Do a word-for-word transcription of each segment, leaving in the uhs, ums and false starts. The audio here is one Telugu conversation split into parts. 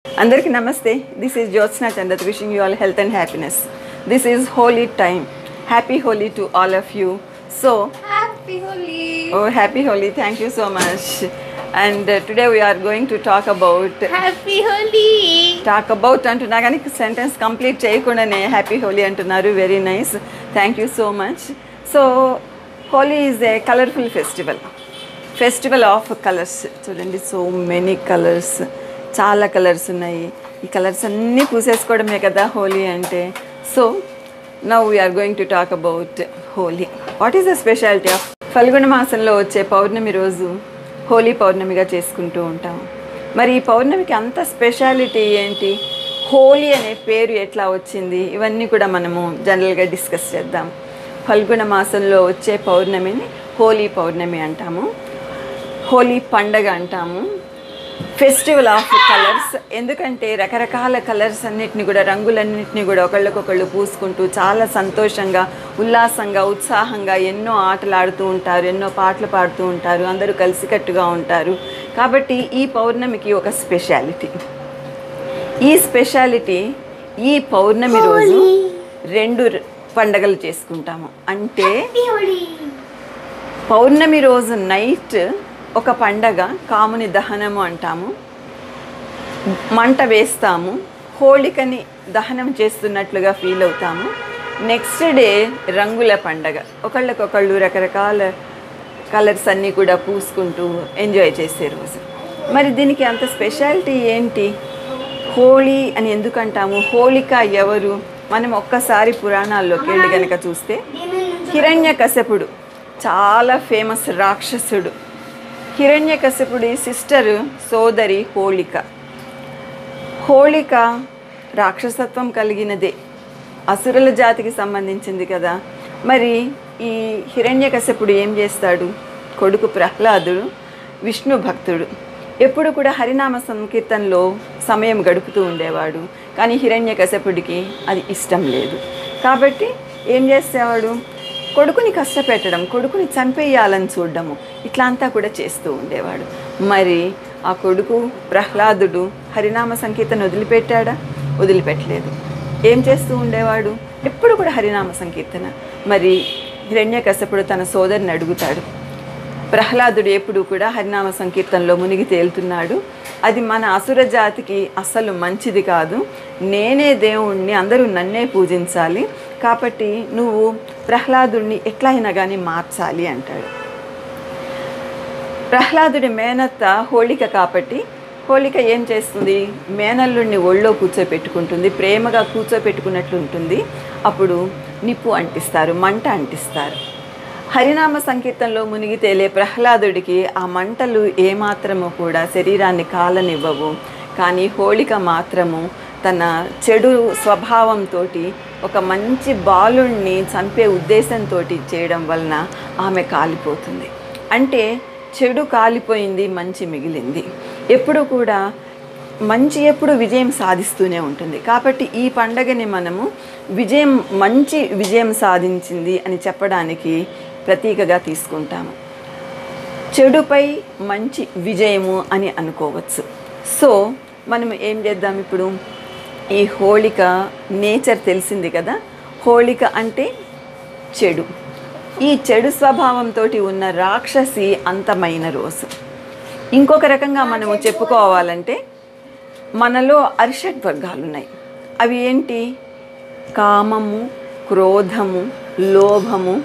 Andariki namaste. This is Jyotsna Chandat wishing you all health and happiness. This is Holi time. Happy Holi to all of you. So happy Holi. Oh, happy Holi. Thank you so much. And uh, today we are going to talk about happy Holi. Talk about అంటున్నా కానీ sentence complete చేయకుండానే happy Holi అంటున్నారు. Very nice. Thank you so much. So Holi is a colorful festival. Festival of colors. చూడండి, so many colors. చాలా కలర్స్ ఉన్నాయి. ఈ కలర్స్ అన్నీ పూసేసుకోవడమే కదా హోలీ అంటే. So now we are going to talk about Holi. What is the speciality of Phalguna మాసంలో వచ్చే పౌర్ణమి రోజు హోలీ పౌర్ణమిగా చేసుకుంటూ ఉంటాం. మరి ఈ పౌర్ణమికి అంత స్పెషాలిటీ ఏంటి, హోలీ అనే పేరు ఎట్లా వచ్చింది, ఇవన్నీ కూడా మనము జనరల్గా డిస్కస్ చేద్దాం. ఫల్గుణ మాసంలో వచ్చే పౌర్ణమిని హోలీ పౌర్ణమి అంటాము, హోలీ పండగ అంటాము, ఫెస్టివల్ ఆఫ్ కలర్స్. ఎందుకంటే రకరకాల కలర్స్ అన్నిటిని కూడా, రంగులన్నింటినీ కూడా ఒకళ్ళకొకళ్ళు పూసుకుంటూ చాలా సంతోషంగా, ఉల్లాసంగా, ఉత్సాహంగా ఎన్నో ఆటలు ఆడుతూ ఉంటారు, ఎన్నో పాటలు పాడుతూ ఉంటారు, అందరూ కలిసికట్టుగా ఉంటారు. కాబట్టి ఈ పౌర్ణమికి ఒక స్పెషాలిటీ. ఈ స్పెషాలిటీ ఈ పౌర్ణమి రోజు రెండు పండగలు చేసుకుంటాము. అంటే పౌర్ణమి రోజు నైట్ ఒక పండగ కాముని దహనము అంటాము, మంట వేస్తాము, హోళికని దహనం చేస్తున్నట్లుగా ఫీల్ అవుతాము. నెక్స్ట్ డే రంగుల పండగ, ఒకళ్ళకొకళ్ళు రకరకాల కలర్స్ అన్నీ కూడా పూసుకుంటూ ఎంజాయ్ చేసే రోజు. మరి దీనికి అంత స్పెషాలిటీ ఏంటి, హోళీ అని ఎందుకంటాము, హోళిక ఎవరు? మనం ఒక్కసారి పురాణాల్లోకి వెళ్ళి కనుక చూస్తే హిరణ్యకశపుడు చాలా ఫేమస్ రాక్షసుడు. హిరణ్యకశపుడి సిస్టర్ సోదరి హోళిక. హోళిక రాక్షసత్వం కలిగినదే, అసురుల జాతికి సంబంధించింది కదా. మరి ఈ హిరణ్యకశపుడు ఏం చేస్తాడు, కొడుకు ప్రహ్లాదుడు విష్ణు భక్తుడు, ఎప్పుడు కూడా హరినామ సంకీర్తనలో సమయం గడుపుతూ ఉండేవాడు. కానీ హిరణ్యకశపుడికి అది ఇష్టం లేదు. కాబట్టి ఏం చేసేవాడు, కొడుకుని కష్టపెట్టడం, కొడుకుని చంపేయాలని చూడడము, ఇట్లా అంతా కూడా చేస్తూ ఉండేవాడు. మరి ఆ కొడుకు ప్రహ్లాదుడు హరినామ సంకీర్తన వదిలిపెట్టాడా? వదిలిపెట్టలేదు. ఏం చేస్తూ ఉండేవాడు, ఎప్పుడు కూడా హరినామ సంకీర్తన. మరి హిరణ్యకశపుడు తన సోదరిని అడుగుతాడు, ప్రహ్లాదుడు ఎప్పుడు కూడా హరినామ సంకీర్తనలో మునిగి తేలుతున్నాడు, అది మన అసుర జాతికి అస్సలు మంచిది కాదు, నేనే దేవుణ్ణి, అందరూ నన్నే పూజించాలి, కాబట్టి నువ్వు ప్రహ్లాదుడిని ఎట్లా అయినా కానీ మార్చాలి అంటాడు. ప్రహ్లాదుడి మేనత్త హోళిక కాబట్టి హోళిక ఏం చేస్తుంది, మేనల్లుడిని ఒళ్ళో కూర్చోపెట్టుకుంటుంది, ప్రేమగా కూర్చోపెట్టుకున్నట్లు ఉంటుంది. అప్పుడు నిప్పు అంటిస్తారు, మంట అంటిస్తారు. హరినామ సంకీర్తనలో మునిగి తేలే ప్రహ్లాదుడికి ఆ మంటలు ఏమాత్రము కూడా శరీరాన్ని కాలనివ్వవు. కానీ హోళిక మాత్రము తన చెడు స్వభావంతో ఒక మంచి బాలుణ్ణి చంపే ఉద్దేశంతో చేయడం వలన ఆమె కాలిపోతుంది. అంటే చెడు కాలిపోయింది, మంచి మిగిలింది. ఎప్పుడు కూడా మంచి ఎప్పుడు విజయం సాధిస్తూనే ఉంటుంది. కాబట్టి ఈ పండగని మనము విజయం, మంచి విజయం సాధించింది అని చెప్పడానికి ప్రతీకగా తీసుకుంటాము. చెడుపై మంచి విజయము అని అనుకోవచ్చు. సో మనం ఏం చేద్దాం, ఇప్పుడు ఈ హోళిక నేచర్ తెలిసింది కదా. హోళిక అంటే చెడు, ఈ చెడు స్వభావంతో ఉన్న రాక్షసి అంతమైన రోజు. ఇంకొక రకంగా మనము చెప్పుకోవాలంటే మనలో అరిషడ్ వర్గాలు ఉన్నాయి. అవి ఏంటి, కామము, క్రోధము, లోభము,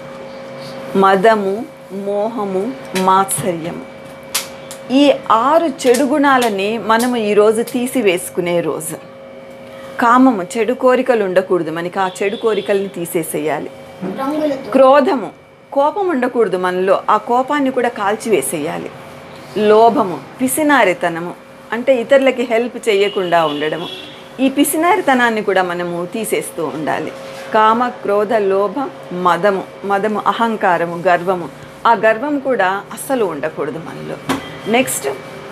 మదము, మోహము, మాత్సర్యము. ఈ ఆరు చెడు గుణాలని మనము ఈరోజు తీసివేసుకునే రోజు. కామము, చెడు కోరికలు ఉండకూడదు మనకి, ఆ చెడు కోరికల్ని తీసేసేయాలి. క్రోధము, కోపం ఉండకూడదు మనలో, ఆ కోపాన్ని కూడా కాల్చివేసేయాలి. లోభము, పిసినారితనము, అంటే ఇతరులకి హెల్ప్ చేయకుండా ఉండడము, ఈ పిసినారితనాన్ని కూడా మనము తీసేస్తూ ఉండాలి. కామ, క్రోధ, లోభ, మదము, మదము అహంకారము, గర్వము, ఆ గర్వం కూడా అస్సలు ఉండకూడదు మనలో. నెక్స్ట్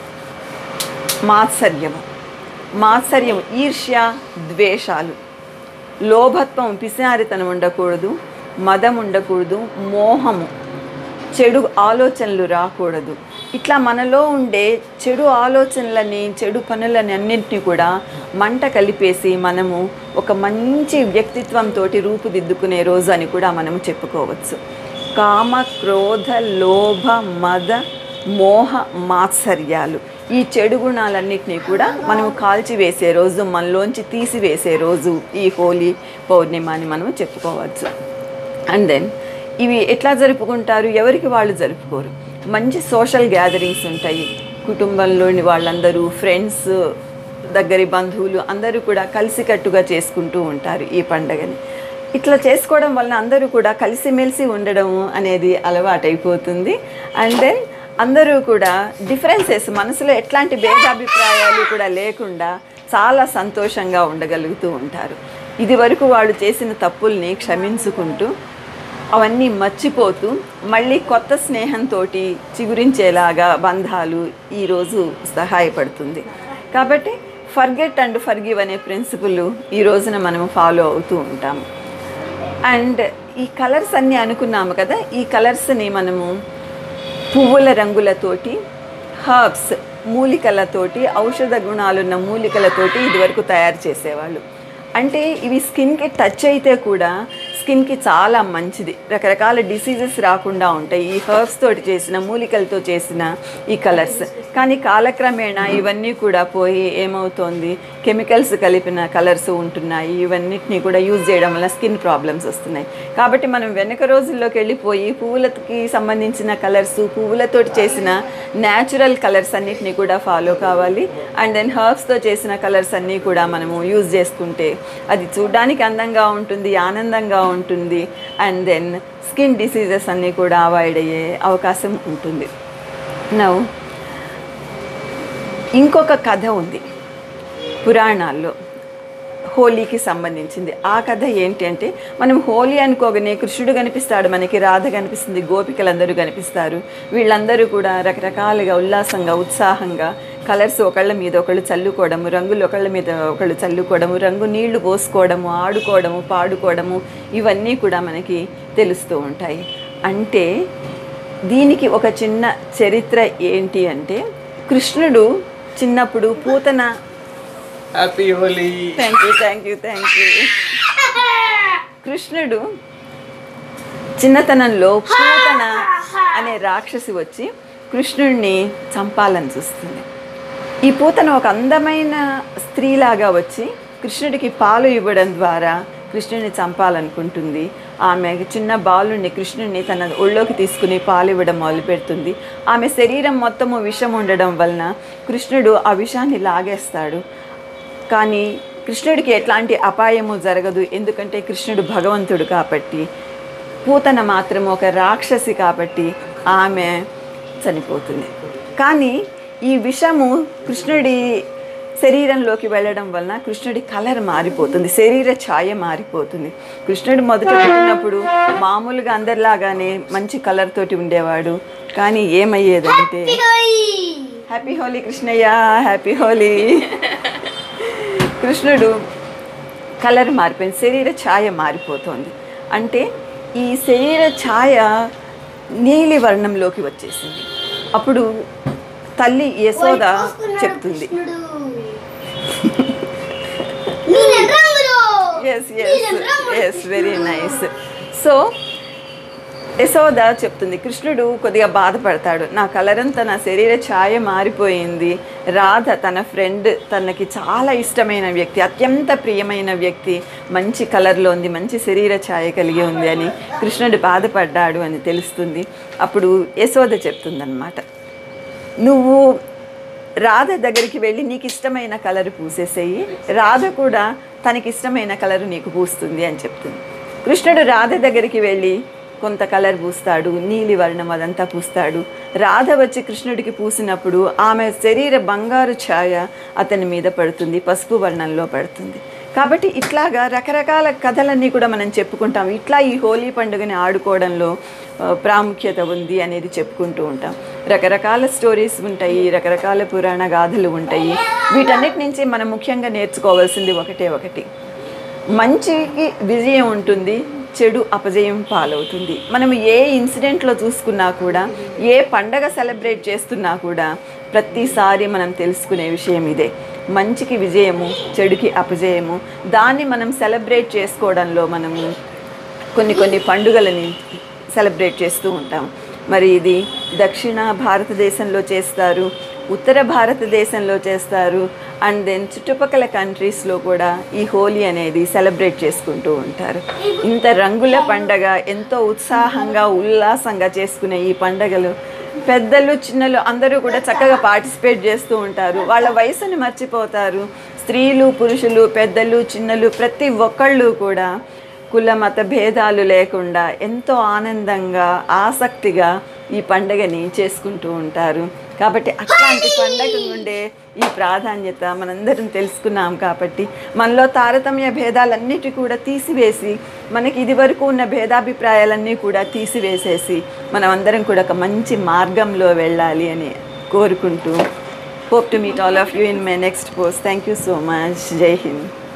మాత్సర్యము, మాత్సర్యం ఈర్ష్య, ద్వేషాలు, లోభత్వం, పిసినారితనం ఉండకూడదు, మదం ఉండకూడదు, మోహము, చెడు ఆలోచనలు రాకూడదు. ఇట్లా మనలో ఉండే చెడు ఆలోచనలని చెడు పనులని అన్నింటినీ కూడా మంట కలిపేసి మనము ఒక మంచి వ్యక్తిత్వంతో రూపుదిద్దుకునే రోజు అని కూడా మనము చెప్పుకోవచ్చు. కామ క్రోధ లోభ మద మోహ మాత్సర్యాలు ఈ చెడు గుణాలన్నింటినీ కూడా మనము కాల్చివేసే రోజు, మనలోంచి తీసివేసే రోజు ఈ హోలీ పౌర్ణిమ అని మనం చెప్పుకోవచ్చు. అండ్ దెన్ ఇవి ఎట్లా జరుపుకుంటారు? ఎవరికి వాళ్ళు జరుపుకోరు. మంచి సోషల్ గ్యాదరింగ్స్ ఉంటాయి. కుటుంబంలోని వాళ్ళందరూ, ఫ్రెండ్స్, దగ్గరి బంధువులు అందరూ కూడా కలిసికట్టుగా చేసుకుంటూ ఉంటారు ఈ పండగని. ఇట్లా చేసుకోవడం వలన అందరూ కూడా కలిసిమెలిసి ఉండడం అనేది అలవాటైపోతుంది. అండ్ దెన్ అందరూ కూడా డిఫరెన్సెస్, మనసులో ఎట్లాంటి భేదాభిప్రాయాలు కూడా లేకుండా చాలా సంతోషంగా ఉండగలుగుతూ ఉంటారు. ఇది వరకు వాళ్ళు చేసిన తప్పుల్ని క్షమించుకుంటూ అవన్నీ మర్చిపోతూ మళ్ళీ కొత్త స్నేహంతో చిగురించేలాగా బంధాలు ఈరోజు సహాయపడుతుంది. కాబట్టి ఫర్గెట్ అండ్ ఫర్గివ్ అనే ప్రిన్సిపల్ ఈ రోజున మనము ఫాలో అవుతూ ఉంటాము. అండ్ ఈ కలర్స్ అన్నీ అనుకున్నాము కదా, ఈ కలర్స్ని మనము పువ్వుల రంగులతోటి, హర్బ్స్ మూలికలతోటి, ఔషధ గుణాలున్న మూలికలతోటి ఇదివరకు తయారు చేసేవాళ్ళు. అంటే ఇవి స్కిన్కి టచ్ అయితే కూడా స్కిన్కి చాలా మంచిది, రకరకాల డిసీజెస్ రాకుండా ఉంటాయి ఈ హర్బ్స్ తోటి చేసిన, మూలికలతో చేసిన ఈ కలర్స్. కానీ కాలక్రమేణా ఇవన్నీ కూడా పోయి ఏమవుతోంది, కెమికల్స్ కలిపిన కలర్స్ ఉంటున్నాయి. ఇవన్నిటిని కూడా యూజ్ చేయడం వల్ల స్కిన్ ప్రాబ్లమ్స్ వస్తున్నాయి. కాబట్టి మనం వెనక రోజుల్లోకి వెళ్ళిపోయి పువ్వులకి సంబంధించిన కలర్స్, పువ్వులతోటి చేసిన న్యాచురల్ కలర్స్ అన్నిటిని కూడా ఫాలో కావాలి. అండ్ దెన్ హర్బ్స్తో చేసిన కలర్స్ అన్నీ కూడా మనము యూజ్ చేసుకుంటే అది చూడడానికి అందంగా ఉంటుంది, ఆనందంగా ఉంటుంది. అండ్ దెన్ స్కిన్ డిసీజెస్ అన్నీ కూడా అవాయిడ్ అయ్యే అవకాశం ఉంటుంది. నౌ ఇంకొక కథ ఉంది పురాణాల్లో హోలీకి సంబంధించింది. ఆ కథ ఏంటి అంటే, మనం హోలీ అనుకోగానే కృష్ణుడు కనిపిస్తాడు, మనకి రాధ కనిపిస్తుంది, గోపికలందరూ కనిపిస్తారు. వీళ్ళందరూ కూడా రకరకాలుగా ఉల్లాసంగా ఉత్సాహంగా కలర్స్ ఒకళ్ళ మీద ఒకళ్ళు చల్లుకోవడము, రంగులు ఒకళ్ళ మీద ఒకళ్ళు చల్లుకోవడము, రంగు నీళ్లు పోసుకోవడము, ఆడుకోవడము, పాడుకోవడము ఇవన్నీ కూడా మనకి తెలుస్తూ ఉంటాయి. అంటే దీనికి ఒక చిన్న చరిత్ర ఏంటి అంటే, కృష్ణుడు చిన్నప్పుడు Putana happy Holi. Thank you thank you thank you కృష్ణుడు చిన్నతనంలో పూతన అనే రాక్షసి వచ్చి కృష్ణుడిని చంపాలని చూస్తుంది. ఈ పూతన ఒక అందమైన స్త్రీలాగా వచ్చి కృష్ణుడికి పాలు ఇవ్వడం ద్వారా కృష్ణుడిని చంపాలనుకుంటుంది. ఆమె చిన్న బాలుని కృష్ణుడిని తన ఒళ్ళోకి తీసుకుని పాలు ఇవ్వడం మొదలు పెడుతుంది. ఆమె శరీరం మొత్తము విషం ఉండడం వలన కృష్ణుడు ఆ విషాన్ని లాగేస్తాడు. కానీ కృష్ణుడికి ఎట్లాంటి అపాయము జరగదు, ఎందుకంటే కృష్ణుడు భగవంతుడు కాబట్టి. పూతన మాత్రం ఒక రాక్షసి కాబట్టి ఆమె చనిపోతుంది. కానీ ఈ విషము కృష్ణుడి శరీరంలోకి వెళ్ళడం వలన కృష్ణుడి కలర్ మారిపోతుంది, శరీర ఛాయ మారిపోతుంది. కృష్ణుడు మొదట పుట్టినప్పుడు మామూలుగా అందరిలాగానే మంచి కలర్ తోటి ఉండేవాడు. కానీ ఏమయ్యేదంటే, హ్యాపీ హోలీ కృష్ణయ్య, హ్యాపీ హోలీ. కృష్ణుడు కలర్ మారిపోయింది, శరీర ఛాయ మారిపోతుంది. అంటే ఈ శరీర ఛాయ నీలి వర్ణంలోకి వచ్చేసింది. అప్పుడు తల్లి యశోద చెప్తుంది, yes yes yes very nice. So Yashoda చెప్తుంది, కృష్ణుడు కొద్దిగా బాధపడతాడు, నా కలర్ అంతా, నా శరీర ఛాయ మారిపోయింది. రాధ తన ఫ్రెండ్, తనకి చాలా ఇష్టమైన వ్యక్తి, అత్యంత ప్రియమైన వ్యక్తి మంచి కలర్లో ఉంది, మంచి శరీర ఛాయ కలిగి ఉంది అని కృష్ణుడు బాధపడ్డాడు అని తెలుస్తుంది. అప్పుడు యశోద చెప్తుందన్నమాట, నువ్వు రాధ దగ్గరికి వెళ్ళి నీకు ఇష్టమైన కలర్ పూసేసేయి, రాధ కూడా తనకిష్టమైన కలర్ నీకు పూస్తుంది అని చెప్తుంది. కృష్ణుడు రాధ దగ్గరికి వెళ్ళి కొంత కలర్ పూస్తాడు, నీలి వర్ణం అదంతా పూస్తాడు. రాధ వచ్చి కృష్ణుడికి పూసినప్పుడు ఆమె శరీర బంగారు ఛాయ అతని మీద పడుతుంది, పసుపు వర్ణంలో పడుతుంది. కాబట్టి ఇట్లాగా రకరకాల కథలన్నీ కూడా మనం చెప్పుకుంటాం. ఇట్లా ఈ హోలీ పండుగని ఆడుకోవడంలో ప్రాముఖ్యత ఉంది అనేది చెప్పుకుంటూ ఉంటాం. రకరకాల స్టోరీస్ ఉంటాయి, రకరకాల పురాణ గాథలు ఉంటాయి. వీటన్నిటి నుంచి మనం ముఖ్యంగా నేర్చుకోవాల్సింది ఒకటే ఒకటి, మంచికి విజయం ఉంటుంది, చెడు అపజయం పాలవుతుంది. మనం ఏ ఇన్సిడెంట్లో చూసుకున్నా కూడా, ఏ పండగ సెలబ్రేట్ చేస్తున్నా కూడా ప్రతిసారి మనం తెలుసుకునే విషయం ఇదే. మంచికి విజయము, చెడుకి అపజయము. దాన్ని మనం సెలబ్రేట్ చేసుకోవడంలో మనము కొన్ని కొన్ని పండుగలని సెలబ్రేట్ చేస్తూ ఉంటాం. మరి ఇది దక్షిణ భారతదేశంలో చేస్తారు, ఉత్తర భారతదేశంలో చేస్తారు, అండ్ దెన్ చుట్టుపక్కల కంట్రీస్లో కూడా ఈ హోలీ అనేది సెలబ్రేట్ చేసుకుంటూ ఉంటారు. ఇంత రంగుల పండగ, ఎంతో ఉత్సాహంగా ఉల్లాసంగా చేసుకునే ఈ పండగలు పెద్దలు చిన్నలు అందరూ కూడా చక్కగా పార్టిసిపేట్ చేస్తూ ఉంటారు. వాళ్ళ వయసుని మర్చిపోతారు. స్త్రీలు పురుషులు పెద్దలు చిన్నలు ప్రతి ఒక్కళ్ళు కూడా కుల మత భేదాలు లేకుండా ఎంతో ఆనందంగా ఆసక్తిగా ఈ పండగని చేసుకుంటూ ఉంటారు. కాబట్టి అట్లాంటి పండగ ఉండే ఈ ప్రాధాన్యత మనందరం తెలుసుకున్నాం. కాబట్టి మనలో తారతమ్య భేదాలన్నిటి కూడా తీసివేసి, మనకి ఇదివరకు ఉన్న భేదాభిప్రాయాలన్నీ కూడా తీసివేసేసి మనం అందరం కూడా ఒక మంచి మార్గంలో వెళ్ళాలి అని కోరుకుంటూ, hope to meet all of you in my next post. Thank you so much. Jai Hind.